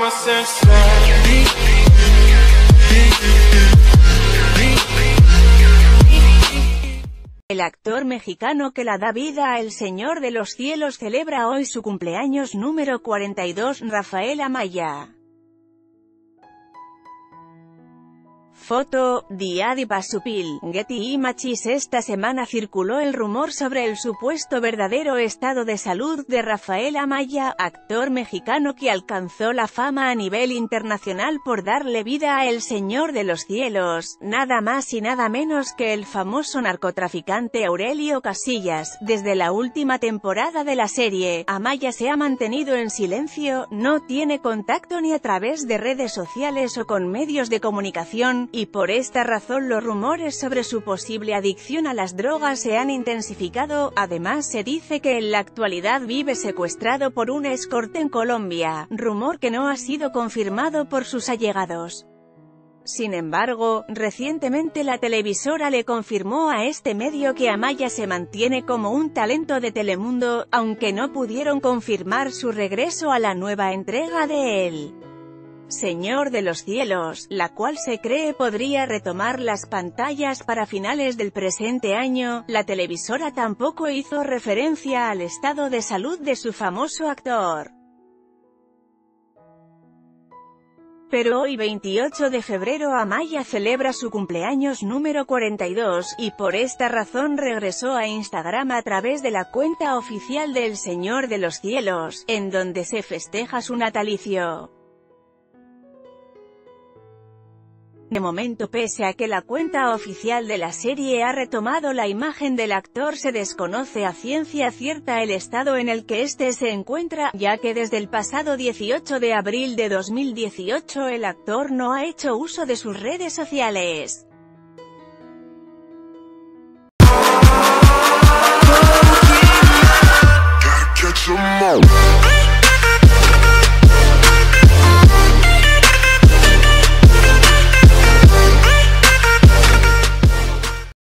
El actor mexicano que la da vida a El Señor de los Cielos celebra hoy su cumpleaños número 42, Rafael Amaya. Foto, Diadi Basupil, Getty Images. Esta semana circuló el rumor sobre el supuesto verdadero estado de salud de Rafael Amaya, actor mexicano que alcanzó la fama a nivel internacional por darle vida a El Señor de los Cielos, nada más y nada menos que el famoso narcotraficante Aurelio Casillas. Desde la última temporada de la serie, Amaya se ha mantenido en silencio, no tiene contacto ni a través de redes sociales o con medios de comunicación, y por esta razón los rumores sobre su posible adicción a las drogas se han intensificado. Además se dice que en la actualidad vive secuestrado por un escort en Colombia, rumor que no ha sido confirmado por sus allegados. Sin embargo, recientemente la televisora le confirmó a este medio que Amaya se mantiene como un talento de Telemundo, aunque no pudieron confirmar su regreso a la nueva entrega de El Señor de los Cielos, la cual se cree podría retomar las pantallas para finales del presente año. La televisora tampoco hizo referencia al estado de salud de su famoso actor. Pero hoy 28 de febrero Amaya celebra su cumpleaños número 42, y por esta razón regresó a Instagram a través de la cuenta oficial de El Señor de los Cielos, en donde se festeja su natalicio. De momento, pese a que la cuenta oficial de la serie ha retomado la imagen del actor, se desconoce a ciencia cierta el estado en el que éste se encuentra, ya que desde el pasado 18 de abril de 2018 el actor no ha hecho uso de sus redes sociales.